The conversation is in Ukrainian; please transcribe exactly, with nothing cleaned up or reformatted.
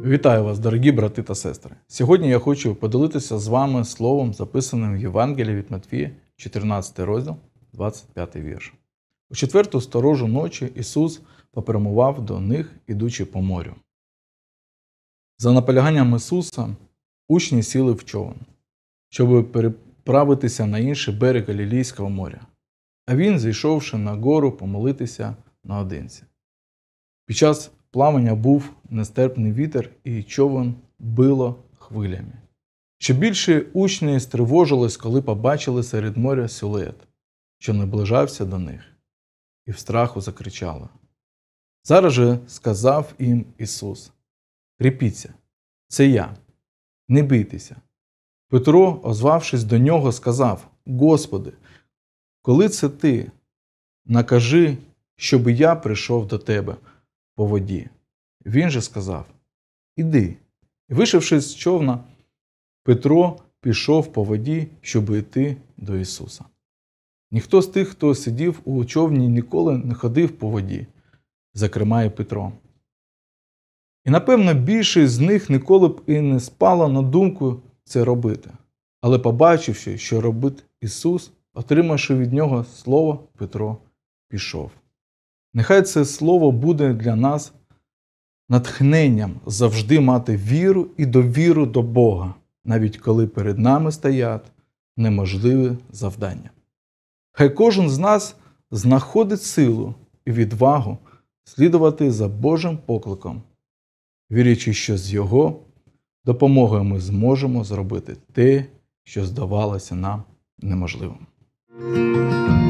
Вітаю вас, дорогі брати та сестри! Сьогодні я хочу поділитися з вами словом, записаним в Євангелії від Матвія, чотирнадцятий розділ, двадцять п'ятий вірш. У четверту сторожу ночі Ісус попрямував до них, ідучи по морю. За наполяганням Ісуса учні сіли в човен, щоб переправитися на інший берег Галілейського моря. А він, зійшовши на гору, помолитися наодинці. Під час плавання був нестерпний вітер, і човен било хвилями. Ще більше учні стривожились, коли побачили серед моря силует, що наближався до них, і в страху закричали. Зараз же сказав їм Ісус: «Кріпіться, це я, не бійтеся». Петро, озвавшись до нього, сказав: «Господи, коли це ти? Накажи, щоби я прийшов до тебе по воді». Він же сказав: «Іди». І, вийшовши з човна, Петро пішов по воді, щоб йти до Ісуса. Ніхто з тих, хто сидів у човні, ніколи не ходив по воді, зокрема і Петро. І, напевно, більшість з них ніколи б і не спало на думку це робити. Але, побачивши, що робить Ісус, отримавши від Нього слово, Петро пішов. Нехай це слово буде для нас натхненням завжди мати віру і довіру до Бога, навіть коли перед нами стоять неможливі завдання. Хай кожен з нас знаходить силу і відвагу слідувати за Божим покликом, вірячи, що з Його допомогою ми зможемо зробити те, що здавалося нам неможливим.